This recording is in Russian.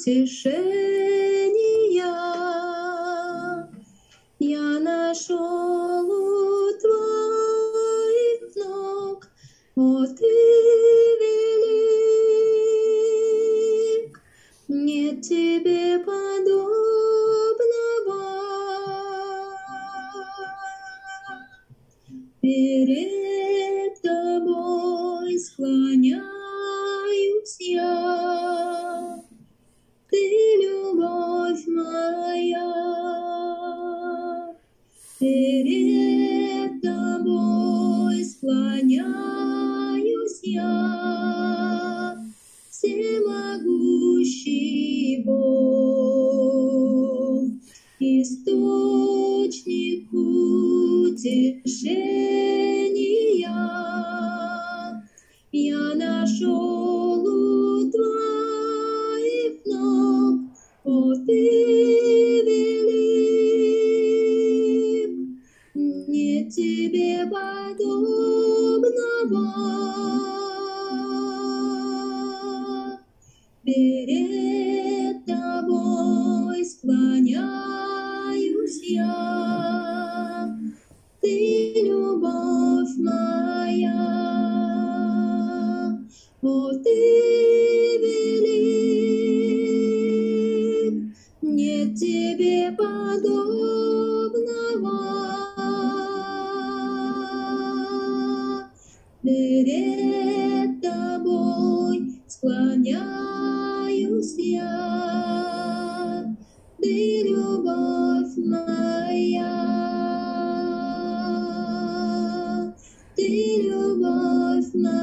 утешения я нашел у твоих ног. О, ты велик, нет тебе подобного. Перед тобой склоняюсь я, ты любовь моя. Перед тобой склоняюсь я, всемогущий Бог, источник утешения я нашел у твоих ног. О, ты велик, нет тебе подобного. Перед тобой склоняюсь я, ты любовь моя. О, ты велик, нет тебе подобного. Перед тобой склоняюсь я, ты любовь моя, ты любовь моя.